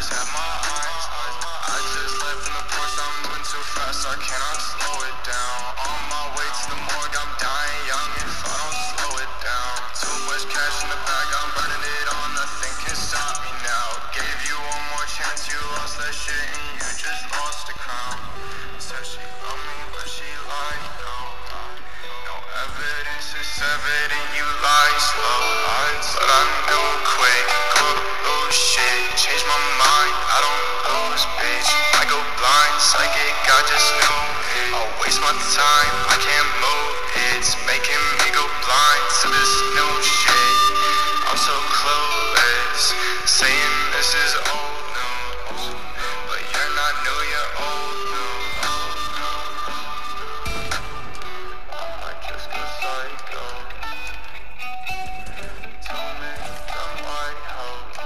was at my eyes. I just left in the Porsche, I'm moving too fast, I cannot slow it down. On my way to the morgue, I'm dying young if I don't slow it down. Too much cash in the bag, I'm burning it all, nothing can stop me now. Gave you one more chance, you lost that shit and you just lost the crown. Said she loved me, but she lied, no evidence is evident, you lie slow. But I knew quick, go lose shit, change my mind, I don't lose, bitch. I go blind, psychic, I just knew it. I'll waste my time, I can't move, it's making me go blind to this new shit. I'm so clueless, saying this is old news, but you're not new, you're old news. I might just go psycho. Too many dumb white hoes.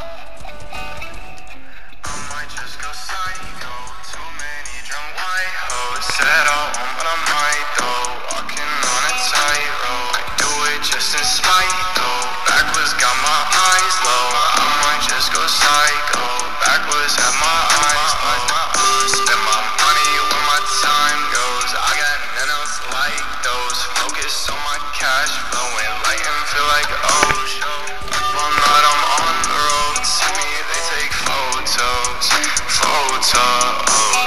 I might just go psycho. Too many drunk white hoes. Said I won't, but I might though. Walking on a tightrope. I do it just in spite though. Backwards got my eyes low. I might just go psycho. Backwards have my eyes low. Spend my money where my time goes. I got nothing else like those. Focus on my cash flowing. Light and feel like ocean. All night I'm on the road. See me, they take photos. Photos.